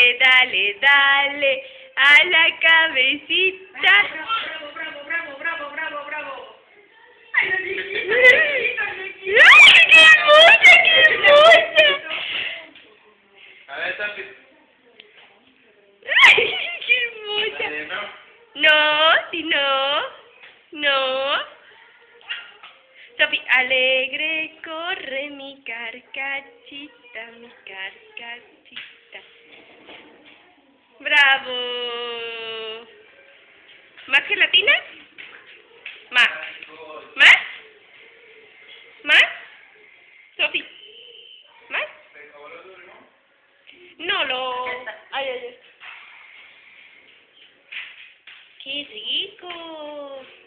Dale, dale, dale a la cabecita. Bravo, bravo, bravo, bravo, bravo, bravo. Ay, el viejito, el viejito, el viejito. ¡Ay, qué hermosa, qué hermosa! A ver, Sofi. ¡Ay, qué hermosa! No, si no, no. Sofi, alegre corre mi carcachita, mi carcachita. ¡Bravo! ¿Más gelatina? ¿Más? ¿Más? ¿Más? Sofi, ¿más? No lo... Ay, ay, ay. ¡Qué rico!